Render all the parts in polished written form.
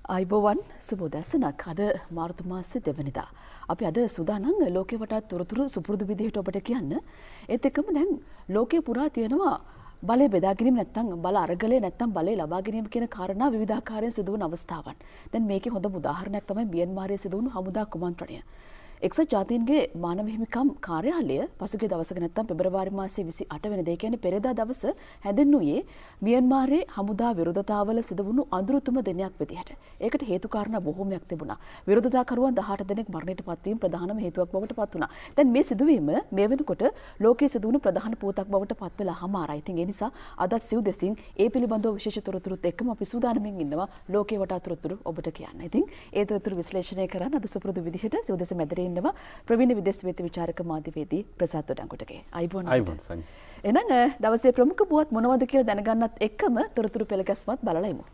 අයිබෝවන් සුබෝදැසනක් අද මාර්තු මාසේ දෙවනිදා. අපි අද සූදානම් ලෝකේ වටා තොරතුරු සුපුරුදු විදිහට ඔබට කියන්න. ඒත් එක්කම දැන් ලෝකේ පුරා තියෙනවා බලය බෙදා ගැනීම නැත්නම් බල අරගලය නැත්නම් බලය ලබා ගැනීම කියන කාරණා විවිධාකාරයෙන් සිදුවන අවස්ථාවන්. දැන් මේකේ හොඳම උදාහරණයක් තමයි මියන්මාරයේ සිදුවුණු හමුදා කුමන්ත්‍රණය. එක්සත් ජාතීන්ගේ මානව හිමිකම් කාර්යාලය පසුගිය දවසක නැත්නම් පෙබරවාරි මාසයේ 28 වෙනිදා කියන්නේ පෙරේදා දවස හැඳින්වුවේ මියන්මාරයේ හමුදා විරෝධතාවල සිදුවුණු අඳුරුතුම දිනයක් විදිහට. ඒකට හේතු කාරණා බොහෝමයක් තිබුණා. විරෝධතාකරුවන් 18 දෙනෙක් මරණයට පත්වීම ප්‍රධානම හේතුවක් බවට පත් වුණා. දැන් මේ සිදුවීම මේ වෙනකොට ලෝකයේ සිදුවුණු ප්‍රධාන පුවතක් බවට පත් වෙලා හමාරයි. ඉතින් ඒ නිසා අදත් සිව්දෙසින් ඒ පිළිබඳව විශේෂ තොරතුරුත් එක්කම අපි සූදානම්ින් ඉන්නවා ලෝකේ වටා තොරතුරු ඔබට කියන්න. ඉතින් ඒ තොරතුරු විශ්ලේෂණය කරන්න අද සුපුරුදු විදිහට සිව්දෙස මැදිරියේ ඉන්නවා ප්‍රවීණ විදේශ වේද විචාරක මාධ්‍යවේදී ප්‍රසාද් දොඩංගොඩගේ. අයිබෝන් සංජය. එහෙනම් දවසේ ප්‍රමුඛ පුවත් මොනවද කියලා දැනගන්නත් එක්කම තොරතුරු පෙළ ගැස්මත් බලලා ඉමු.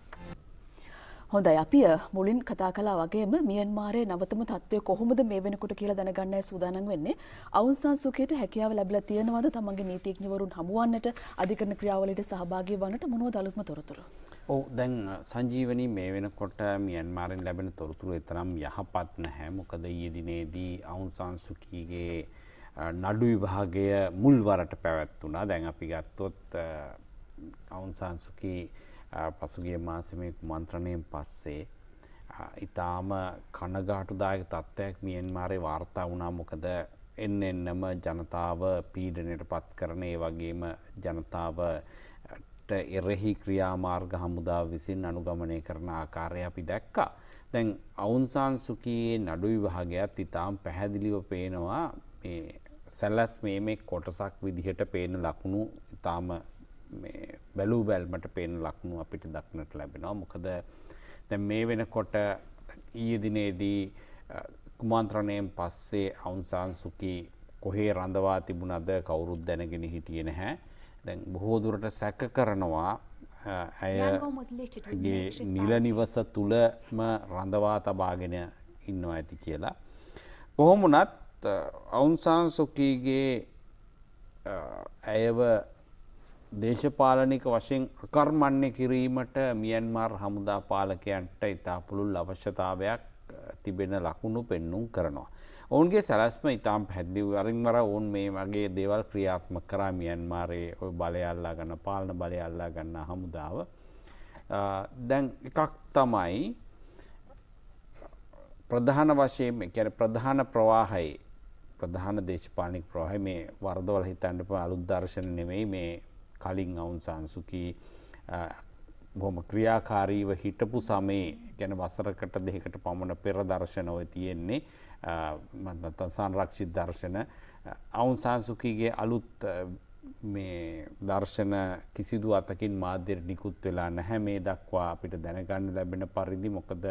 හොඳයි අපි මුලින් කතා කළා වගේම මියන්මාරයේ නවතම තත්ත්වය කොහොමද මේ වෙනකොට කියලා දැනගන්නයි සූදානම් වෙන්නේ. අවුන් සාන් සූකීට හැකියාව ලැබිලා තියෙනවද තමන්ගේ නීතිඥවරුන් හමුවන්නට අධිකරණ ක්‍රියාවලියට සහභාගී වන්නට මොනවද අලුත්ම තොරතුරු? ඔව් දැන් සංජීවනී මේ වෙනකොට මියන්මාරෙන් ලැබෙන තොරතුරු තරම් යහපත් නැහැ. මොකද ඊයේ දිනේදී අවුන් සාන් සූකීගේ නඩු විභාගය මුල් වරට පැවැත්වුණා. දැන් අපි ගත්තොත් අවුන් සාන් සූකී පසුගිය මාසෙ මේ කුමන්ත්‍රණයෙන් පස්සේ ඊටාම කනගාටුදායක තත්ත්වයක් මියන්මාරේ වාර්තා වුණා. මොකද එන්නෙන්නම ජනතාව පීඩනයට පත් කරන ඒ වගේම ජනතාවට එරෙහි ක්‍රියාමාර්ග හමුදාව විසින් අනුගමනය කරන ආකාරය අපි දැක්කා. දැන් අවුන් සාන් සූකීගේ නඩු විභාගයත් ඊටාම පැහැදිලිව පේනවා මේ සැලැස්මේ මේ කොටසක් විදිහට පේන ලකුණු ඊටාම මේ බැලූ බැල්මට පේන ලක්ෂණ අපිට දක්නට ලැබෙනවා. මොකද දැන් මේ වෙනකොට ඊයේ දිනේදී කුමන්ත්‍රණයෙන් පස්සේ අවුන් සාන් සූකී කොහේ රඳවා තිබුණද කවුරුත් දැනගෙන හිටියේ නැහැ. දැන් බොහෝ දුරට සැක කරනවා ඇයගේ නිල නිවස තුලම රඳවා තබාගෙන ඉන්නවා ඇති කියලා. කොහොම වුණත් අවුන් සාන් සූකීගේ ඇයව දේශපාලනික වශයෙන් කර්මන්නේ කිරීමට මියන්මාර් හමුදා පාලකයන්ට ඉතා පුළුල් අවශ්‍යතාවයක් තිබෙන ලකුණු පෙන්නුම් කරනවා. ඔවුන්ගේ සැලැස්ම ඉතාම පැහැදිලිව වරින් වර ඔවුන් මේ වගේ දේවල් ක්‍රියාත්මක කරා මියන්මාරයේ ඔය බලය අල්ලා ගන්න පාලන බලය අල්ලා ගන්න හමුදාව. දැන් එකක් තමයි ප්‍රධාන වශයෙන් කියන්නේ ප්‍රධාන ප්‍රවාහයේ ප්‍රධාන දේශපාලනික ප්‍රවාහය මේ වරදවල හිතන්න පුළුවන් අලුත් දර්ශන නෙමෙයි මේ කලින් අවුන් සාන් සූකී බොහොම ක්‍රියාකාරීව හිටපු සමයේ කියන්නේ වසරකට දෙකකට පමණ පෙර දර්ශන ඔය තියෙන්නේ නැත්නම් සංරක්ෂිත දර්ශන අවුන් සාන් සූකීගේ අලුත් මේ දර්ශන කිසිදු අතකින් මාධ්‍යයට නිකුත් වෙලා නැහැ මේ දක්වා අපිට දැනගන්න ලැබෙන පරිදි. මොකද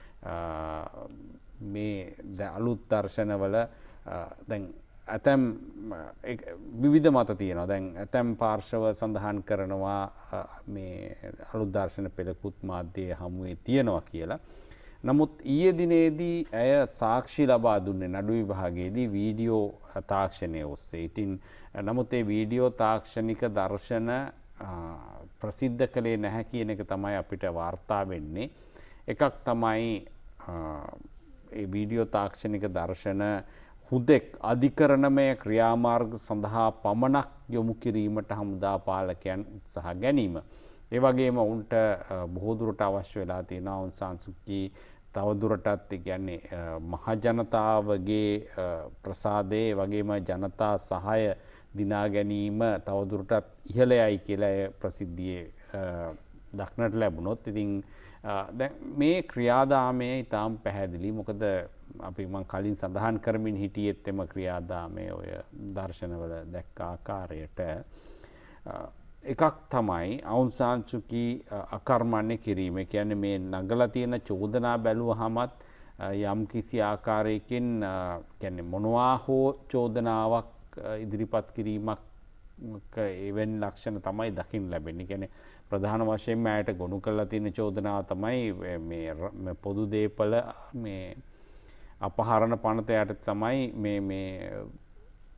මේ අලුත් දර්ශනවල දැන් ඇතැම් විවිධ මත තියෙනවා. දැන් ඇතැම් පාර්ශව සඳහන් කරනවා මේ අලුත් දර්ශන පෙළකුත් මාධ්‍යයේ හමුවේ තියෙනවා කියලා. නමුත් ඊයේ දිනේදී ඇය සාක්ෂි ලබා දුන්නේ නඩු විභාගයේදී වීඩියෝ තාක්ෂණය ඔස්සේ. ඉතින් නමුත් ඒ වීඩියෝ තාක්ෂණික දර්ශන ප්‍රසිද්ධ කළේ නැහැ කියන එක තමයි අපිට වාර්තා වෙන්නේ. එකක් තමයි ඒ වීඩියෝ තාක්ෂණික දර්ශන හුදෙක් අධිකරණමය ක්‍රියාමාර්ග සඳහා පමණක් යොමු කිරීමට හමුදා පාලකයන් උත්සාහ ගැනීම. ඒ වගේම උන්ට බොහෝ දුරට අවශ්‍ය වෙලා තියෙනවා අවුන් සාන් සූකී තවදුරටත් ඒ කියන්නේ මහ ජනතාවගේ ප්‍රසාදයේ වගේම ජනතා සහාය දිනා ගැනීම තවදුරටත් ඉහළ යයි කියලා ප්‍රසිද්ධියේ දක්නට ලැබුණොත් ඉතින් දැන් මේ ක්‍රියාදාමය ඉතාම පැහැදිලි. මොකද අපි මම කලින් සඳහන් කරමින් හිටියෙත් එම ක්‍රියාදාමය ඔය දර්ශනවල දැක්ක ආකාරයට එකක් තමයි අවුන් සාන් සූකී අකර්මණ්‍ය කිරීම. කියන්නේ මේ නගලා තියෙන චෝදනා බැලුවහමත් යම් කිසි ආකාරයකින් කියන්නේ මොනවා හෝ චෝදනාවක් ඉදිරිපත් කිරීමක් එවැනි ලක්ෂණ තමයි දකින්න ලැබෙන්නේ. කියන්නේ ප්‍රධාන වශයෙන්ම ඇයට ගොනු කරලා තියෙන චෝදනාව තමයි මේ පොදු දේපල මේ අපහරණ පනත යට තමයි මේ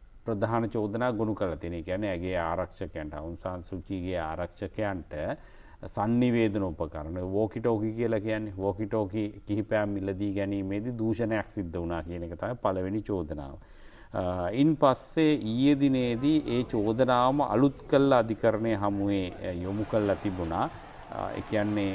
ප්‍රධාන චෝදනා ගොනු කරලා තියෙන්නේ. කියන්නේ ඇගේ ආරක්ෂකයන්ට අවුන් සාන් සූකීගේ ආරක්ෂකයන්ට sannivedana උපකරණ walkie talkie කියලා කියන්නේ walkie talkie කිහිපයක් මිලදී ගැනීමේදී දූෂණයක් සිද්ධ වුණා කියන එක තමයි පළවෙනි චෝදනාව. ඉන් පස්සේ ඊයේ දිනේදී ඒ චෝදනාවම අලුත් කළ අධිකරණයේ හමුවේ යොමු කළා තිබුණා. ඒ කියන්නේ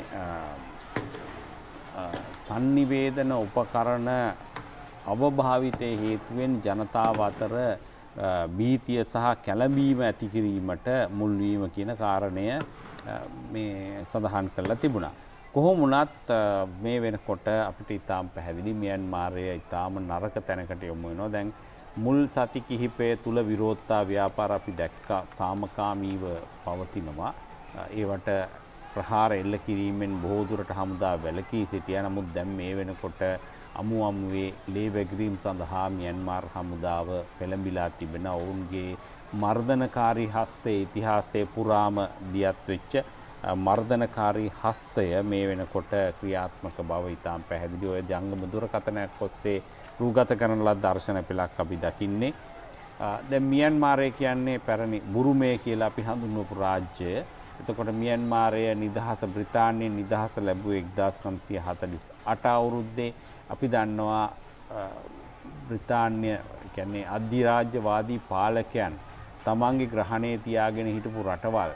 sannivedana උපකරණ අවභාවිතයේ හේතුවෙන් ජනතාව අතර භීතිය සහ කැළඹීම ඇති කිරීමට මුල් වීම කියන කාරණය මේ සඳහන් කරලා තිබුණා. කොහොම වුණත් මේ වෙනකොට අපිට ඊටාම් පැහැදිලි මියන්මාරය ඊටාම නරක තැනකට යොමු වෙනවා. දැන් මුල් සති කිහිපය තුල විරෝධතා ව්‍යාපාර අපි දැක්කා සාමකාමීව පවතිනවා. ඒවට ප්‍රහාර එල්ල කිරීමෙන් බොහෝ දුරට හමුදා වැළකී සිටියා. නමුත් දැන් මේ වෙනකොට අමු අමුවේ ලේ වැගිරීම සඳහා මියන්මාර් හමුදාව පෙළඹිලා තිබෙන ඔවුන්ගේ මර්ධනකාරී හස්තයේ ඉතිහාසයේ පුරාම දියත් වෙච්ච මර්ධනකාරී හස්තය මේ වෙනකොට ක්‍රියාත්මක බව ඉතාම පැහැදිලි. ඔය ජංගම දුරකථනයක් ඔස්සේ රූගත කරන ලද දර්ශන පෙළක් අපි දකින්නේ. දැන් මියන්මාරය කියන්නේ පැරණි බුරුමය කියලා අපි හඳුන්වපු රාජ්‍යය. එතකොට මියන්මාරය නිදහස බ්‍රිතාන්‍යයෙන් නිදහස ලැබුවේ 1948 අවුරුද්දේ. අපි දන්නවා බ්‍රිතාන්‍ය කියන්නේ අධිරාජ්‍යවාදී පාලකයන් තමන්ගේ ග්‍රහණයේ තියාගෙන හිටපු රටවල්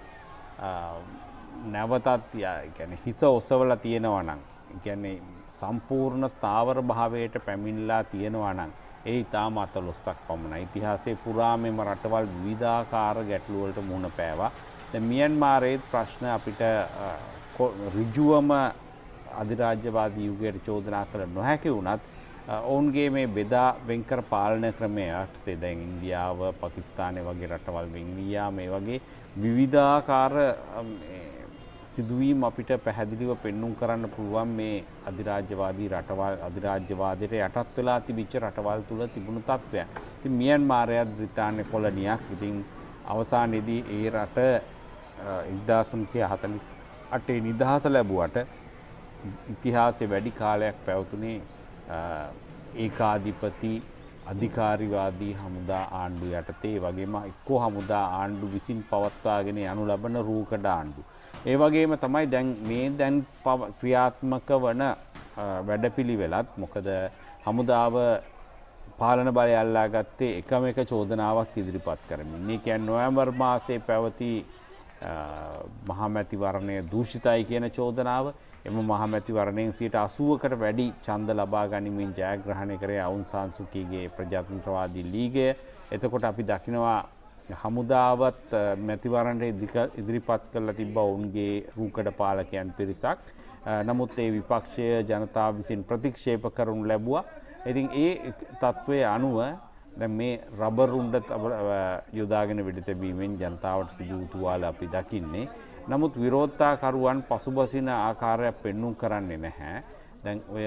නැවතත් කියන්නේ හිස ඔසවලා තියෙනවා නම් කියන්නේ සම්පූර්ණ ස්ථාවර භාවයට පැමිණලා තියෙනවා නම් ඒ ඊටාම අතලොස්සක් පමණයි. ඉතිහාසයේ පුරාමෙම රටවල් විවිධාකාර ගැටලු වලට මුහුණ පෑවා. දැන් මියන්මාරයේ ප්‍රශ්න අපිට ඍජුවම අධිරාජ්‍යවාදී යුගයට චෝදනා කළ නොහැකි වුණත් ඔවුන්ගේ මේ බෙදා වෙන්කර පාලන ක්‍රමය යටතේ දැන් ඉන්දියාව පාකිස්තානය වගේ රටවල් වෙන් වී යාම මේ වගේ විවිධාකාර සිදුවීම් අපිට පැහැදිලිව පෙන්눔 කරන්න පුළුවන් මේ අධිරාජ්‍යවාදී රටවල් අධිරාජ්‍යවාදයට යටත් වෙලා තිබිච්ච රටවල් තුල තිබුණු තත්ත්වයන්. ඉතින් මියන්මාරයත් බ්‍රිතාන්‍ය කොලනියක්. ඉතින් අවසානයේදී ඒ රට 1948 නිදහස ලැබුවට ඉතිහාසයේ වැඩි කාලයක් පැවතුනේ ඒකාධිපති අධිකාරිවාදී හමුදා ආණ්ඩු යටතේ. වගේම එක්කෝ හමුදා ආණ්ඩු විසින් පවත්වාගෙන යනු ලබන රූකඩ ආණ්ඩු. ඒ වගේම තමයි දැන් ක්‍රියාත්මක වන වැඩපිළිවෙලත්. මොකද හමුදාව පාලන බලය අල්ලා ගත්තේ එකම එක චෝදනාවක් ඉදිරිපත් කරමින්. මේ කියන්නේ නොවැම්බර් මාසයේ පැවති මහමැතිවරණය දූෂිතයි කියන චෝදනාව. එම මහමැතිවරණයෙන් 80%කට වැඩි ඡන්ද ලබා ගනිමින් ජයග්‍රහණය කරේ අවුන් සාන් සූකීගේ ප්‍රජාතන්ත්‍රවාදී ලීගය. එතකොට අපි දකිනවා හමුදාවත් මැතිවරණයට ඉදිරිපත් කරලා තිබ්බ ඔවුන්ගේ රූකඩ පාලකයන් පිරිසක්. නමුත් ඒ විපක්ෂය ජනතාව විසින් ප්‍රතික්ෂේප කරනු ලැබුවා. ඉතින් ඒ තත්ත්වයේ අනුව දැන් මේ රබර් උණ්ඩ යොදාගෙන වෙඩි තැබීමෙන් ජනතාවට සිදු වූ තුවාල අපි දකින්නේ. නමුත් විරෝධතාකරුවන් පසුබසින ආකාරයක් පෙන්눔 කරන්නේ නැහැ. දැන් ඔය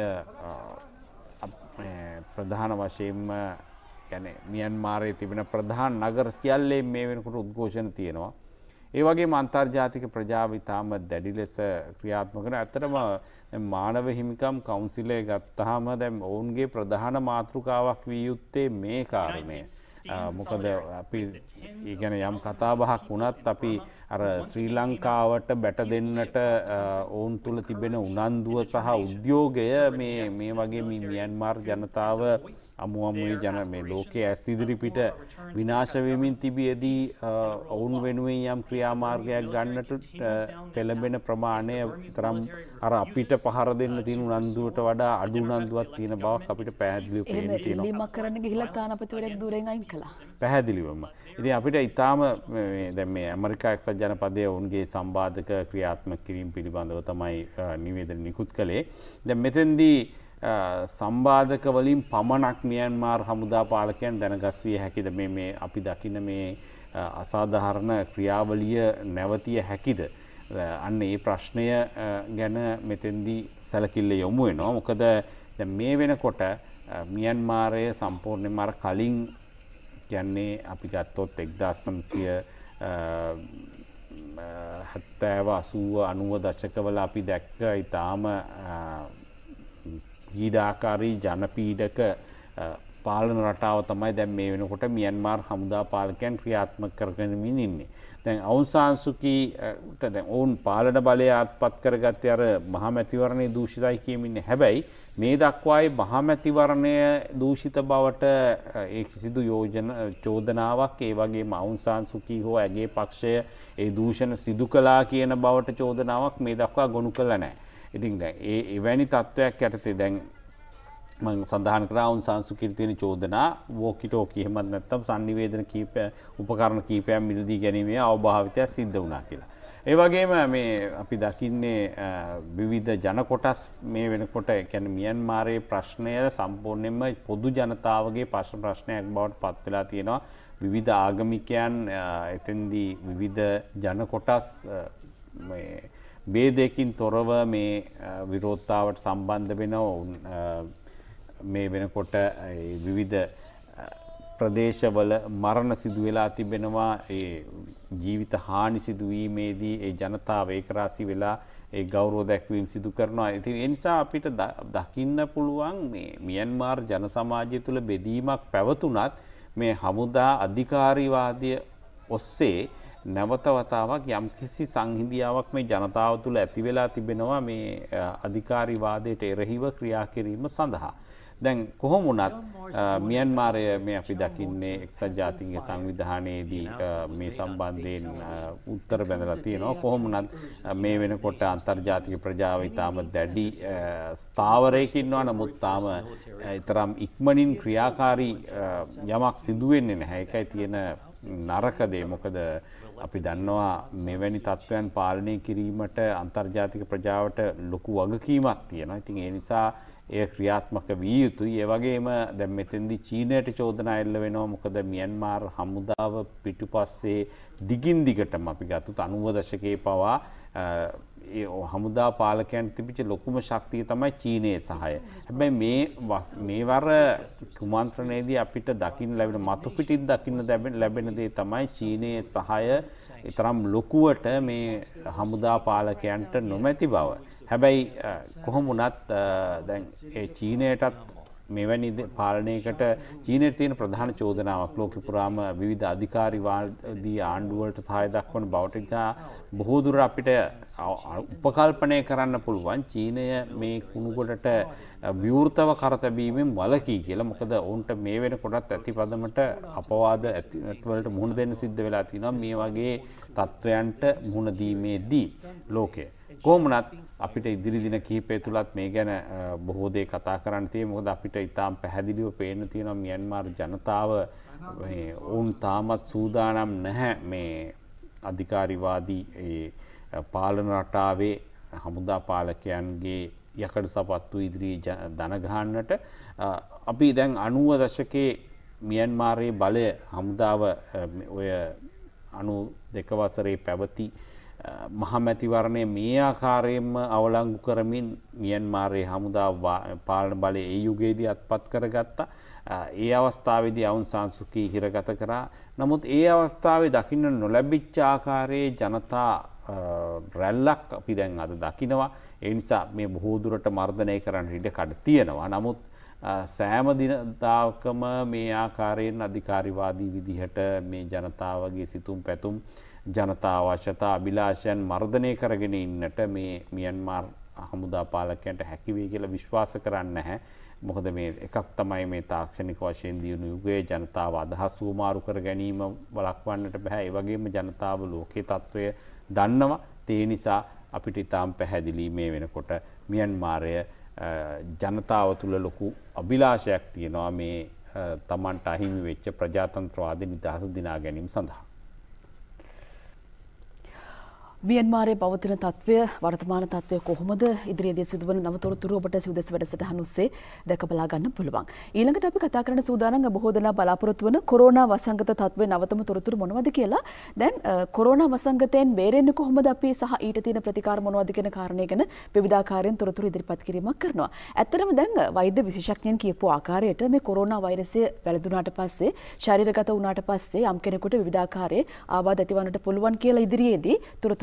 ප්‍රධාන වශයෙන්ම කියන්නේ මියන්මාරයේ තිබෙන ප්‍රධාන නගර සියල්ලේ මේ වෙනකොට උද්ඝෝෂණ තියෙනවා. ඒ වගේම අන්තර්ජාතික ප්‍රජාව ඉතාම දැඩි ලෙස ක්‍රියාත්මක කරන. ඇත්තටම මානව හිමිකම් කවුන්සිලය ගත්තාම දැන් ඔවුන්ගේ ප්‍රධාන මාතෘකාවක් විය යුත්තේ මේ කාරණේ. මොකද අපි ඒ කියන්නේ යම් කතාබහක් වුණත් අපි අර ශ්‍රී ලංකාවට බැට දෙන්නට ඔවුන් තුල තිබෙන උනන්දුව සහ උද්‍යෝගය මේ වගේ මියන්මාර් ජනතාව අමුමේ මේ ලෝකයේ ඇස් ඉදිරිපිට විනාශ වෙමින් තිබියදී ඔවුන් වෙනුවෙන් යම් ක්‍රියාමාර්ගයක් ගන්නට පෙළඹෙන ප්‍රමාණය තරම් අර අපිට පහර දෙන්න තියෙන උනන්දුවට වඩා අඩු උනන්දුවක් තියෙන බවක් අපිට පැහැදිලිව පේන්න තියෙනවා. එහෙම කරන්න ගිහිල්ලා තානාපතිවරයෙක් දුරෙන් අයින් කළා. පැහැදිලිවම. ඉතින් අපිට ඊටාම දැන් මේ ඇමරිකා එක්සත් ජනපදයේ ඔවුන්ගේ සම්බාධක ක්‍රියාත්මක කිරීම පිළිබඳව තමයි නිවේදන නිකුත් කළේ. දැන් මෙතෙන්දී සම්බාධක වලින් පමණක් මියන්මාර් හමුදා පාලකයන් දැනගස්විය හැකිද මේ අපි දකින මේ අසාධාරණ ක්‍රියාවලිය නැවතිය හැකිද? අන්න ඒ ප්‍රශ්නය ගැන මෙතෙන්දී සැලකිල්ල යොමු වෙනවා. මොකද දැන් මේ වෙනකොට මියන්මාරය සම්පූර්ණයෙන්ම අර කලින් කියන්නේ අපි ගත්තොත් 1970 80 90 දශකවල අපි දැක්ක ඊටාම පීඩාකාරී ජනපීඩක පාලන රටාව තමයි දැන් මේ වෙනකොට මියන්මාර් හමුදා පාලකයන් ක්‍රියාත්මක කරගෙන ඉන්නේ. දැන් අවුන් සාන් සුකීට දැන් ඔවුන් පාලන බලය අත්පත් කරගත්තේ අර මහමැතිවරණයේ දූෂිතයි කියමින්නේ. හැබැයි මේ දක්වායි මහමැතිවරණය දූෂිත බවට ඒ කිසිදු චෝදනාවක් ඒ වගේම අවුන් සාන් සුකී හෝ ඇගේ පක්ෂය ඒ දූෂණ සිදු කළා කියන බවට චෝදනාවක් මේ දක්වා ගොනු කළා නැහැ. ඉතින් දැන් එවැනි තත්ත්වයක් යටතේ දැන් මම සඳහන් කරා අවුන් සාන් සුකීට තියෙන චෝදනා වෝකි ටෝකි එහෙමත් නැත්නම් sannivedana උපකරණ කීපයක් මිලදී ගැනීමේ අවභාවිතයක් සිද්ධ වුණා කියලා. ඒ වගේම මේ අපි දකින්නේ විවිධ ජන කොටස් මේ වෙනකොට කියන්නේ මියන්මාරයේ ප්‍රශ්නය සම්පූර්ණයෙන්ම පොදු ජනතාවගේ ප්‍රශ්නයක් බවට පත් වෙලා තියෙනවා. විවිධ ආගමිකයන් එතෙන්දී විවිධ ජන කොටස් මේ ભેදයකින් තොරව මේ විරෝධතාවට සම්බන්ධ වෙනවා. මේ වෙනකොට විවිධ ප්‍රදේශවල මරණ සිදු වෙලා තිබෙනවා. ඒ ජීවිත හානි සිදුවීමේදී ඒ ජනතාව ඒකරාශී වෙලා ඒ ගෞරව දැක්වීම සිදු කරනවා. ඉතින් ඒ නිසා අපිට දකින්න පුළුවන් මේ මියන්මාර් ජන සමාජය තුළ බෙදීමක් පැවතුනත් මේ හමුදා අධිකාරීවාදය ඔස්සේ නැවත වතාවක් යම්කිසි සංහිඳියාවක් මේ ජනතාව තුළ ඇති වෙලා තිබෙනවා මේ අධිකාරීවාදයට එරෙහිව ක්‍රියා කිරීම සඳහා. දැන් කොහොම වුණත් මියන්මාරය මේ අපි දකින්නේ එක්සත් ජාතීන්ගේ සංවිධානයේදී මේ සම්බන්ධයෙන් උත්තර බැඳලා තියෙනවා. කොහොම වුණත් මේ වෙනකොට අන්තර්ජාතික ප්‍රජාව ඊටම දැඩි ස්ථාවරයක ඉන්නවා. නමුත් තාම ඊතරම් ඉක්මනින් ක්‍රියාකාරී යමක් සිදු වෙන්නේ නැහැ. ඒකයි තියෙන නරක දේ. මොකද අපි දන්නවා මෙවැනි තත්ත්වයන් පාලනය කිරීමට අන්තර්ජාතික ප්‍රජාවට ලොකු වගකීමක් තියෙනවා. ඉතින් ඒ නිසා එය ක්‍රියාත්මක විය යුතුයි. ඒ වගේම දැන් මෙතෙන්දී චීනයට චෝදනා එල්ල වෙනවා. මොකද මියන්මාර් හමුදාව පිටුපස්සේ දිගින් දිගටම අපි ගත්තොත් 90 දශකයේ පවා ඒ හමුදා පාලකයන් තිබිච්ච ලොකුම ශක්තිය තමයි චීනයේ සහාය. හැබැයි මේ වර කුමන්ත්‍රණයේදී අපිට දකින්න ලැබෙන මතු පිටින් දකින්න ලැබෙන දේ තමයි චීනයේ සහාය ඊතරම් ලොකුවට මේ හමුදා පාලකයන්ට නොමැති බව. හැබැයි කොහොම වුණත් දැන් ඒ චීනයටත් මෙවැනි පාලනයකට චීනයට තියෙන ප්‍රධාන චෝදනාවක් ලෝකෙ පුරාම විවිධ අධිකාරීවාදී ආණ්ඩුවලට සහාය දක්වන බවට නිසා බොහෝ දුර අපිට උපකල්පනය කරන්න පුළුවන් චීනය මේ කුණුගොඩට විවෘතව කරතැබීමෙන් වළකී කියලා. මොකද ඔවුන්ට මේ වෙනකොටත් ඇතිපදමට අපවාද වලට මුහුණ දෙන්න සිද්ධ වෙලා තියෙනවා මේ වගේ තත්ත්වයන්ට මුහුණ දීමේදී ලෝකය. කොහොමනත් අපිට ඉදිරි දින කිහිපය තුලත් මේ ගැන බොහෝ දේ කතා කරන්න තියෙනවා. මොකද අපිට ඊටාම් පැහැදිලිව පේන්න තියෙනවා මියන්මාර් ජනතාව ඔවුන් තාමත් සූදානම් නැහැ මේ අධිකාරීවාදී ඒ පාලන රටාවේ හමුදා පාලකයන්ගේ යකඩ සපත්තු ඉදිරියේ දන ගහන්නට. අපි දැන් 90 දශකයේ මියන්මාරයේ බලය හමුදාව ඔය 92 වසරේ පැවති මහමැතිවරණය මේ ආකාරයෙන්ම අවලංගු කරමින් මියන්මාරයේ හමුදා පාලන බලය ඒ යුගයේදී අත්පත් කරගත්තා. ඒ අවස්ථාවේදී අවුන් සාන් සුකී හිරගත කරා. නමුත් ඒ අවස්ථාවේ දකින්න නොලැබිච්ච ආකාරයේ ජනතා රැල්ලක් අපි දැන් අද දකිනවා. ඒ නිසා මේ බොහෝ දුරට මර්ධනය කරන්න ඉඩ කඩ තියෙනවා. නමුත් සෑම දිනකම මේ ආකාරයෙන් අධිකාරීවාදී විදිහට මේ ජනතාවගේ සිතුම් පැතුම් ජනතා අවශ්‍යතා අභිලාෂයන් මර්ධනය කරගෙන ඉන්නට මේ මියන්මාර් හමුදා පාලකයන්ට හැකි වෙයි කියලා විශ්වාස කරන්නේ නැහැ. මොකද මේ එකක් තමයි මේ තාක්ෂණික වශයෙන් දියුණු යුගයේ ජනතාව අදහස් සුමාරු කර ගැනීම වළක්වන්නට බෑ. ඒ වගේම ජනතාව ලෝකේ තත්වය දන්නවා. ඒ නිසා අපිට ඊටාම් පැහැදිලි මේ වෙනකොට මියන්මාරය ජනතාව තුළ ලොකු අභිලාෂයක් තියෙනවා මේ තමන්ට අහිමි වෙච්ච ප්‍රජාතන්ත්‍රවාදී නිදහස දිනා ගැනීම සඳහා. මියන්මාරයේ පවතින තත්ත්වය වර්තමාන තත්ත්වය කොහොමද ඉදිරියේදී සිදුවන නව තොරතුරු ඔබට සිවුදෙස් වැඩසටහන ඔස්සේ දැක බලා ගන්න පුළුවන්. ඊළඟට අපි කතා කරන්න සූදානම් බොහෝ දෙනා බලාපොරොත්තු වන කොරෝනා වසංගත තත්ත්වයේ නවතම තොරතුරු මොනවද කියලා. දැන් කොරෝනා වසංගතයෙන් බේරෙන්නේ කොහොමද අපි සහ ඊට තියෙන ප්‍රතිකාර මොනවද කියන කාරණේ ගැන විවිධාකාරයෙන් තොරතුරු ඉදිරිපත් කිරීමක් කරනවා. ඇත්තටම දැන් වෛද්‍ය විශේෂඥයන් කියපු ආකාරයට මේ කොරෝනා වෛරසය වැළඳුනාට පස්සේ ශරීරගත වුණාට පස්සේ යම් කෙනෙකුට විවිධාකාරයේ ආබාධ ඇතිවන්නට පුළුවන් කියලා ඉදිරියේදී තොරතුරු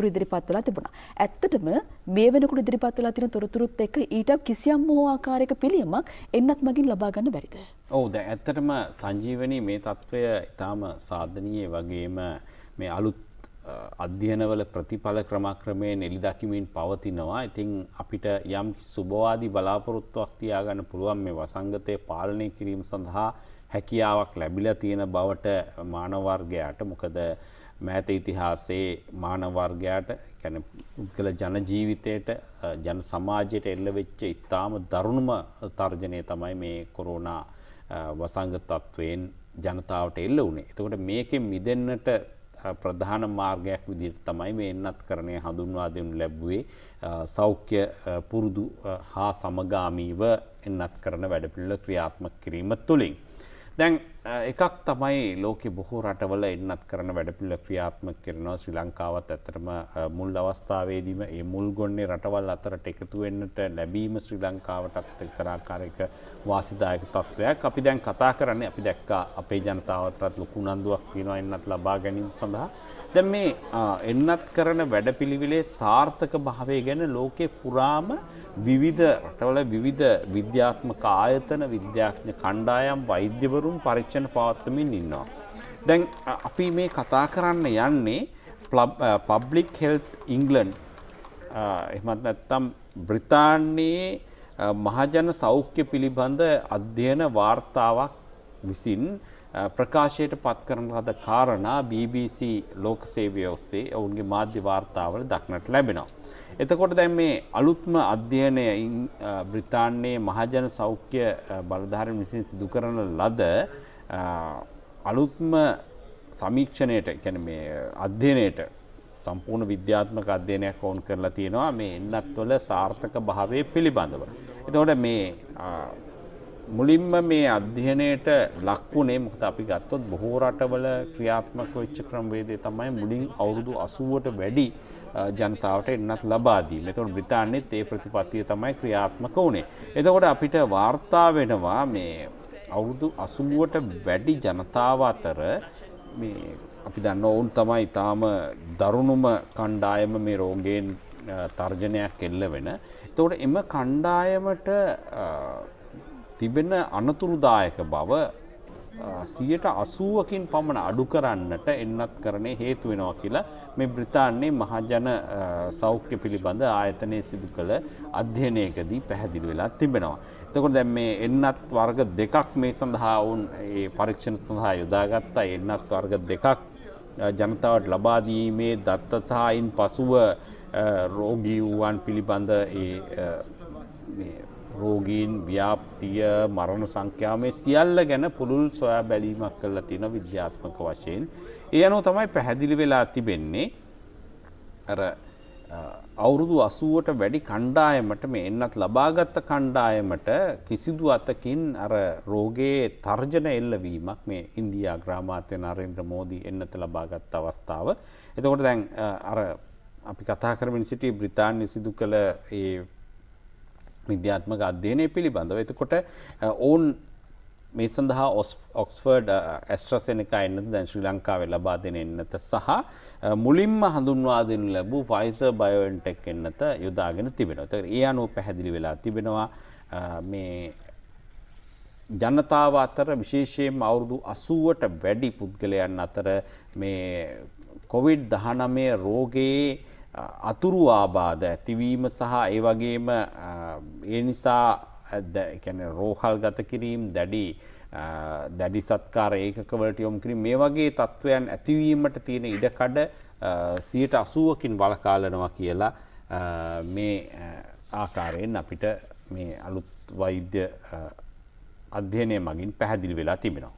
තොරතුරු ඉදිරිපත් වෙලා තිබුණා. ඇත්තටම මේ වෙනකොට ඉදිරිපත් වෙලා තියෙන තොරතුරුත් එක්ක ඊට කිසියම් හෝ ආකාරයක පිළියමක් එන්නත් මගින් ලබා ගන්න බැරිද? ඔව් දැන් ඇත්තටම සංජීවනී මේ තත්වය ඊටාම සාධනීය වගේම මේ අලුත් අධ්‍යයනවල ප්‍රතිඵල ක්‍රමක්‍රමයෙන් එළි දකිමින් පවතිනවා. ඉතින් අපිට යම් සුබවාදී බලාපොරොත්තුවක් තියාගන්න පුළුවන් මේ වසංගතය පාලනය කිරීම සඳහා හැකියාවක් ලැබිලා තියෙන බවට මානව වර්ගයාට. මොකද මෑත ඉතිහාසයේ මානව වර්ගයාට කියන්නේ පුද්ගල ජන ජීවිතයට ජන සමාජයට එල්ල වෙච්ච ඉතාම දරුණුම තර්ජනය තමයි මේ කොරෝනා වසංගත තත්වයෙන් ජනතාවට එල්ල වුණේ. එතකොට මේකෙන් මිදෙන්නට ප්‍රධාන මාර්ගයක් විදිහට තමයි මේ එන්නත්කරණය හඳුන්වා දෙනු ලැබුවේ. සෞඛ්‍ය පුරුදු හා සමගාමීව එන්නත්කරණ වැඩපිළිවෙළ ක්‍රියාත්මක කිරීම තුළින්. දැන් එකක් තමයි ලෝකේ බොහෝ රටවල එන්නත්කරණ වැඩපිළිවෙළ ක්‍රියාත්මක කරනවා. ශ්‍රී ලංකාවත් ඇත්තටම මුල් අවස්ථාවේදීම මේ මුල් ගොන්නේ රටවල් අතරට එකතු වෙන්නට ලැබීම ශ්‍රී ලංකාවටත් එක්තරාකාරයක වාසිදායක තත්වයක්. අපි දැන් කතා කරන්නේ අපි දැක්කා අපේ ජනතාවටත් ලොකු උනන්දුවක් තියෙනවා එන්නත් ලබා ගැනීම සඳහා. දැන් මේ එන්නත්කරණ වැඩපිළිවෙලේ සාර්ථක භාවය ගැන ලෝකේ පුරාම විවිධ රටවල විවිධ විද්‍යාත්මක ආයතන විද්‍යාඥ කණ්ඩායම් වෛද්‍යවරුන් පරීක්ෂණ පවත්වමින් ඉන්නවා. දැන් අපි මේ කතා කරන්න යන්නේ Public Health England එහෙමත් නැත්නම් බ්‍රිතාන්‍යයේ මහජන සෞඛ්‍ය පිළිබඳ අධ්‍යයන වාර්තාවක් විසින් ප්‍රකාශයට පත් කරන ලද කාරණා BBC ලෝක සේවය ඔස්සේ ඔවුන්ගේ මාධ්‍ය වාර්තාවල දක්නට ලැබෙනවා. එතකොට දැන් මේ අලුත්ම අධ්‍යයනය බ්‍රිතාන්‍යයේ මහජන සෞඛ්‍ය බලධාරීන් විසින් සිදු කරන ලද අලුත්ම සමීක්ෂණයට කියන්නේ මේ අධ්‍යයනයට සම්පූර්ණ විද්‍යාත්මක අධ්‍යයනයක් වුන් කරලා තියෙනවා මේ එන්නත්වල සාර්ථක භාවය පිළිබඳව. එතකොට මේ මුලින්ම මේ අධ්‍යයනයට ලක්ුණේ මොකද අපි ගත්තොත් බොහෝ රටවල ක්‍රියාත්මක වෙච්ච ක්‍රමවේදය තමයි මුලින් අවුරුදු 80ට වැඩි ජනතාවට එන්නත් ලබා දීම. එතකොට බ්‍රිතාන්‍යයේත් ඒ ප්‍රතිපත්තිය තමයි ක්‍රියාත්මක වුණේ. එතකොට අපිට වාර්තා වෙනවා මේ අවුරුදු 80ට වැඩි ජනතාව අතර මේ අපි දන්නවා වුන් තමයි තාම දරුණුම කණ්ඩායම මේ රෝගයෙන් තර්ජනයක් එල්ල වෙන. එතකොට එම කණ්ඩායමට තිබෙන අනතුරුදායක බව 80%කින් පමණ අඩු කරන්නට එන්නත්කරණය හේතු වෙනවා කියලා මේ බ්‍රිතාන්‍යයේ මහජන සෞඛ්‍ය පිළිබඳ ආයතනයේ සිදු කළ අධ්‍යයනයකදී පැහැදිලි වෙලා තිබෙනවා. එතකොට දැන් මේ එන්නත් වර්ග දෙකක් මේ සඳහා වුන් ඒ පරීක්ෂණ සඳහා යොදාගත්තා. එන්නත් වර්ග දෙකක් ජනතාවට ලබා දීමේ දත්ත සහ ඉන් පසුව රෝගී වූවන් පිළිබඳ මේ රෝගීන් ව්‍යාප්තිය මරණ සංඛ්‍යාව මේ සියල්ල ගැන පුළුල් සොයා බැලීමක් කරලා තියෙන විද්‍යාත්මක වශයෙන්. ඒ අනුව තමයි පැහැදිලි වෙලා තිබෙන්නේ අර අවුරුදු 80ට වැඩි කණ්ඩායමට මේ එන්නත් ලබාගත් කණ්ඩායමට කිසිදු අතකින් අර රෝගයේ තර්ජන එල්ලවීමක් මේ ඉන්දියා ග්‍රාමාත්‍ය නරේන්ද්‍ර මෝදි එන්නත ලබාගත් අවස්ථාව. එතකොට දැන් අර අපි කතා කරමින් සිටි බ්‍රිතාන්‍ය සිදු කළ ඒ විද්‍යාත්මක අධ්‍යයනය පිළිබඳව. එතකොට ඔවුන් මේ සඳහා ඔක්ස්ෆර්ඩ් ඇස්ට්‍රාසෙනෙකා එන්නත දැන් ශ්‍රී ලංකාවේ ලබා දෙන එන්නත සහ මුලින්ම හඳුන්වා දෙනු ලැබූ ෆයිසර් බයෝඑන්ටෙක් එන්නත යොදාගෙන තිබෙනවා. ඒතකොට ඒ අනුව පැහැදිලි වෙලා තිබෙනවා මේ ජනතාව අතර විශේෂයෙන්ම අවුරුදු 80ට වැඩි පුද්ගලයන් අතර මේ COVID-19 රෝගයේ අතුරු ආබාධ ඇතිවීම සහ ඒ වගේම ඒ නිසා කියන්නේ රෝහල් ගත කිරීම දැඩි සත්කාර ඒකකවලට යොමු කිරීම මේ වගේ තත්ත්වයන් ඇතිවීමට තියෙන ඉඩකඩ 80%කින් වළකාලනවා කියලා මේ ආකාරයෙන් අපිට මේ අලුත් වෛද්‍ය අධ්‍යයනය මගින් පැහැදිලි වෙලා තිබෙනවා.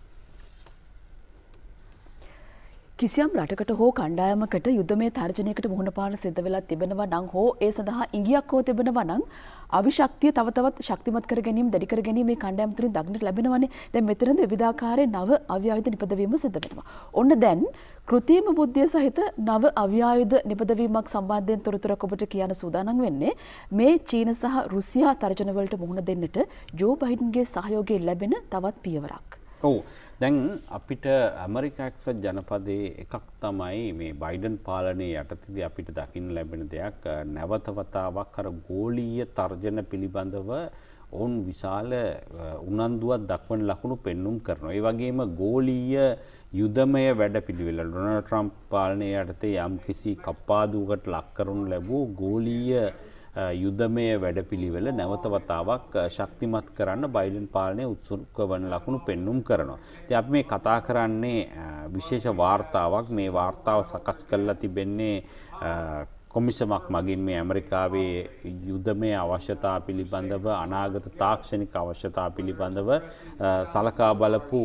කිසියම් රටකට හෝ කණ්ඩායමකට යුද්ධමය තර්ජනයකට මුහුණ පාන සිද්ධ වෙලා තිබෙනවා නම් හෝ ඒ සඳහා ඉඟියක් හෝ තිබෙනවා නම් අවිශක්තිය තව තවත් ශක්තිමත් කර ගැනීම දැඩි කර ගැනීම මේ කණ්ඩායම් තුලින් දක්නට ලැබෙනවානේ. දැන් මෙතනද විවිධාකාරයේ නව අවියායුධ නිපදවීම සිද්ධ වෙනවා. ඔන්න දැන් කෘත්‍රිම බුද්ධිය සහිත නව අවියායුධ නිපදවීමක් සම්බන්ධයෙන් තොරතුරක් ඔබට කියන්න සූදානම් වෙන්නේ මේ චීන සහ රුසියා තර්ජන වලට මුහුණ දෙන්නට ජෝ බයිඩන්ගේ සහයෝගය ලැබෙන තවත් පියවරක්. ඔව් දැන් අපිට ඇමරිකා එක්සත් ජනපදයේ එකක් තමයි මේ බයිඩන් පාලනයේ යටතේදී අපිට දකින්න ලැබෙන දෙයක් නැවත වතාවක් අර ගෝලීය තර්ජන පිළිබඳව ඔවුන් විශාල උනන්දුවක් දක්වන ලකුණු පෙන්눔 කරනවා. ඒ වගේම ගෝලීය යුදමය වැඩපිළිවෙල ඩොනල්ඩ් ට්‍රම්ප් පාලනයේ යටතේ යම්කිසි කප්පාදුවකට ලක් කරනු ලැබූ ගෝලීය යුදමය වැඩපිළිවෙල නැවත වතාවක් ශක්තිමත් කරන්න බයිඩන් පාලනය උත්සුක වන ලකුණු පෙන්눔 කරනවා. ඉතින් අපි මේ කතා කරන්නේ විශේෂ වාර්තාවක්. මේ වාර්තාව සකස් කරලා තිබෙන්නේ කොමිසමක් මගින් මේ ඇමරිකාවේ යුදමය අවශ්‍යතා පිළිබඳව අනාගත තාක්ෂණික අවශ්‍යතා පිළිබඳව සලකා බලපු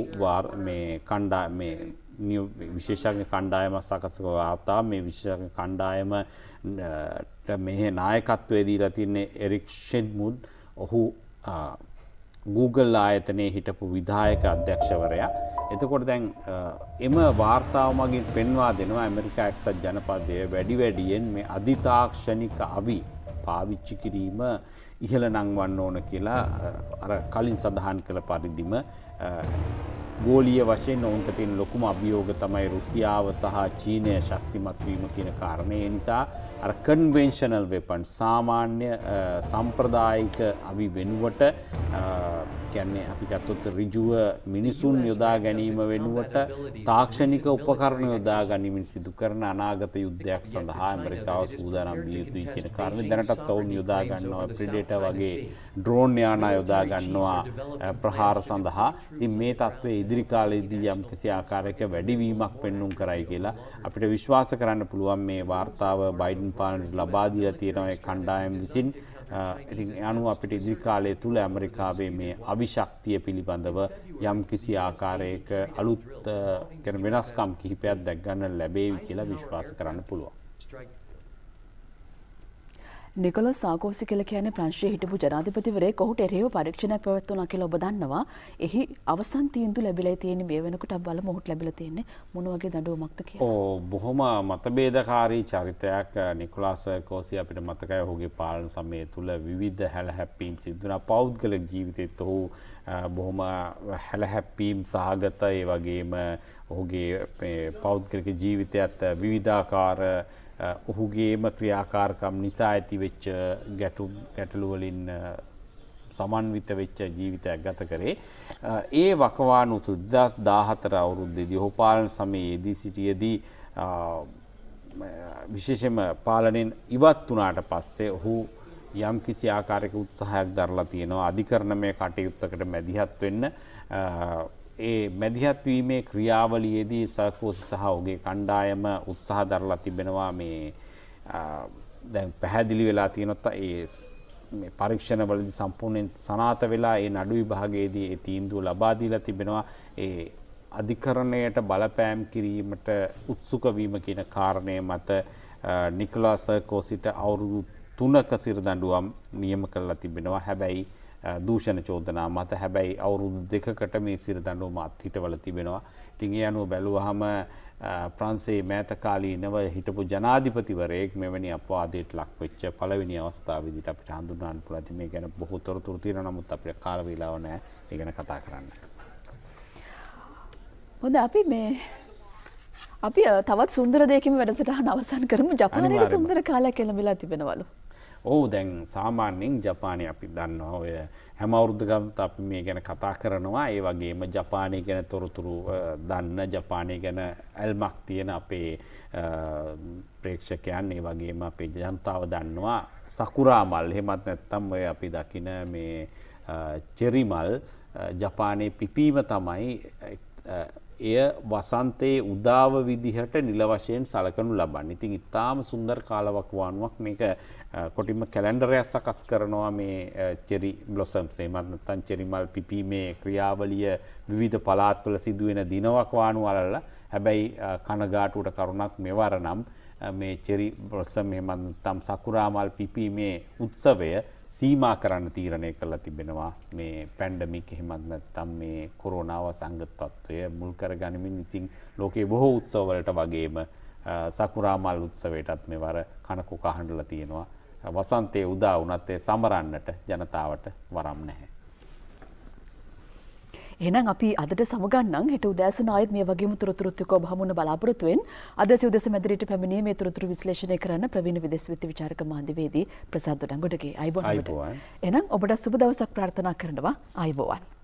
මේ විශේෂඥ කණ්ඩායමක් සකස් කළ වාර්තාව. මේ විශේෂඥ කණ්ඩායම මේ නායකත්වයේ දීලා තින්නේ එරික් ෂෙඩ්මුඩ්. ඔහු Google ආයතනයේ හිටපු විධායක අධ්‍යක්ෂවරයා. එතකොට දැන් එම වාර්තාව මගින් පෙන්වා දෙනවා ඇමරිකා එක්සත් ජනපදයේ වැඩියෙන් මේ අධිතාක්ෂණික අවි පාවිච්චි කිරීම ඉහළ නංවන්න ඕන කියලා අර කලින් සඳහන් කළ පරිදිම ගෝලීය වශයෙන් ඔවුන්ට තියෙන ලොකුම අභියෝග තමයි රුසියාව සහ චීනය ශක්තිමත් වීම කියන කාරණේ. ඒ නිසා අර කන්වෙන්ෂනල් වෙපන් සාමාන්‍ය සම්ප්‍රදායික අවි වෙනුවට කියන්නේ අපි ගත්තොත් ඍජුව මිනිසුන් යොදා ගැනීම වෙනුවට තාක්ෂණික උපකරණ යොදා ගැනීමෙන් සිදු කරන අනාගත යුද්ධයක් සඳහා ඇමරිකාව සූදානම් විය යුතුයි කියන කාරණේ දැනටත් ඔවුන් යොදා ගන්නවා. ප්‍රෙඩේටර් වගේ ඩ්‍රෝන් යාන යොදා ගන්නවා ප්‍රහාර සඳහා. ඉතින් මේ තත්ත්වයේ ඉදිරි කාලයේදී යම් කිසි ආකාරයක වැඩිවීමක් පෙන්눔 කරයි කියලා අපිට විශ්වාස කරන්න පුළුවන්. මේ වාර්තාව බයිඩන් පාලනයට ලබා දීලා තියෙනවා ඒ කණ්ඩායම විසින්. ඉතින් අනුව අපිට ඉදිරි කාලය තුල ඇමරිකාවේ මේ අවිශක්තිය පිළිබඳව යම් කිසි ආකාරයක අලුත් වෙනස්කම් කිහිපයක් දැක් ගන්න ලැබෙවි කියලා විශ්වාස කරන්න පුළුවන්. නිකොලස් සාකෝසි කියලා කියන්නේ ප්‍රංශයේ හිටපු ජනාධිපතිවරයෙක්. ඔහුට එරෙහිව පරීක්ෂණයක් පැවැත්වුණා කියලා ඔබ දන්නවා. එහි අවසන් තීන්දුව ලැබිලා තියෙන්නේ මේ වෙනකොට බලමු ඔහුට ලැබිලා තියෙන්නේ මොන වගේ දඬුවමක්ද කියලා. බොහොම මතභේදකාරී චරිතයක් නිකොලස් සාකෝසි. අපිට මතකයි ඔහුගේ පාලන සමය තුල විවිධ හැලහැප්පීම් සිදු වුණා. පෞද්ගලික ජීවිතේත් ඔහු බොහොම හැලහැප්පීම් සහගත, ඒ වගේම ඔහුගේ පෞද්ගලික ජීවිතයත් විවිධාකාර ඔහුගේම ක්‍රියාකාරකම් නිසා ඇතිවෙච්ච ගැටලු වලින් සමන්විත වෙච්ච ජීවිතයක් ගත කරේ. ඒ වකවානු 2014 අවුරුද්දේදී ඔහු පාලන සමයේදී සිටියේදී විශේෂයෙන්ම පාලනයෙන් ඉවත් වුණාට පස්සේ ඔහු යම් කිසි ආකාරයක උත්සාහයක් දරලා තියෙනවා අධිකරණමය කටයුත්තකට මැදිහත් වෙන්න. ඒ මැදිහත් වීමේ ක්‍රියාවලියේදී සාකෝසි සහ ඔහුගේ කණ්ඩායම උත්සාහ දරලා තිබෙනවා. මේ දැන් පැහැදිලි වෙලා තියෙනවා මේ පරීක්ෂණවලදී සම්පූර්ණයෙන් සනාථ වෙලා ඒ නඩු විභාගයේදී ඒ තීන්දුව ලබා දීලා තිබෙනවා. ඒ අධිකරණයට බලපෑම් කිරීමට උත්සුක වීම කියන කාරණය මත නිකොලස් සාකෝසිට අවුරුදු 3ක සිරදඬුවම් නියම කරලා තිබෙනවා. හැබැයි දූෂණ චෝදනා මත හැබැයි අවුරුදු 2කට මේ සිරදඬුවම අත්හිටවල තිබෙනවා. ඉතින් ඒ අනුව බැලුවහම ප්‍රංශයේ මෑත කාලීනව හිටපු ජනාධිපතිවරයෙක් මෙවැනි අපවාදයට ලක් වෙච්ච පළවෙනි අවස්ථාව විදිහට අපිට හඳුන්වන්න පුළුවන්. ඉතින් මේ ගැන බොහෝ තොරතුරු තියෙනවා. නමුත් අපිට කාල වේලාව නැහැ ඒ ගැන කතා කරන්න. හොඳයි අපි තවත් සුන්දර දෙයකින් වැඩසටහන අවසන් කරමු. ජපානයේ සුන්දර කාලයක් එළඹිලා තිබෙනවලු. ඔව් දැන් සාමාන්‍යයෙන් ජපානයේ අපි දන්නවා ඔය හැම අවුරුද්දකම අපි මේ ගැන කතා කරනවා. ඒ වගේම ජපානය ගැන තොරතුරු දන්න, ජපානය ගැන ඇල්මක් තියෙන අපේ ප්‍රේක්ෂකයන්, ඒ වගේම අපේ ජනතාව දන්නවා සකුරා මල්. එහෙමත් නැත්නම් ඔය අපි දකින මේ චෙරි මල් ජපානයේ පිපීම තමයි එය වසන්තයේ උදාව විදිහට නිල වශයෙන් සලකනු ලබන්නේ. ඉතින් ඉතාම සුන්දර කාලවකවානුවක් මේක. කොටින්ම කැලෙන්ඩරයක් සකස් කරනවා මේ චෙරි බ්ලොසම්ස්. එහෙමත් නැත්නම් චෙරි මල් පිපීමේ ක්‍රියාවලිය විවිධ පළාත්වල සිදුවෙන දිනවකවානු වල. හැබැයි කනගාටුවට කරුණක් මෙවර නම් මේ චෙරි බ්ලොසම් එහෙමත් නැත්නම් සකුරා මල් පිපීමේ උත්සවය සීමා කරන්න තීරණය කරලා තිබෙනවා. මේ පැන්ඩමික් එහෙමත් නැත්නම් මේ කොරෝනා වසංගත තත්ත්වය මුල් කරගනිමින් ඉතින් ලෝකයේ බොහෝ උත්සවවලට වගේම සකුරා මල් උත්සවයටත් මෙවර කනකොක හඬලා තියෙනවා. වසන්තයේ උදා වුණත් ඒ සමරන්නට ජනතාවට වරම් නැහැ. එහෙනම් අපි අදට සමගන්නම් හෙට උදෑසන ආයෙත් මේ වගේම තොරතුරුත් එක්ක ඔබ හමුවන බලාපොරොත්තු වෙන. අද සිව්දෙස මැදිරියට පැමිණියේ මේ තොරතුරු විශ්ලේෂණය කරන්න ප්‍රවීණ විදේශ විත්ති විචාරක මාධ්‍යවේදී ප්‍රසාද් දොඩංගොඩගේ. ආයුබෝවන්. එහෙනම් ඔබට සුබ දවසක් ප්‍රාර්ථනා කරනවා. ආයුබෝවන්.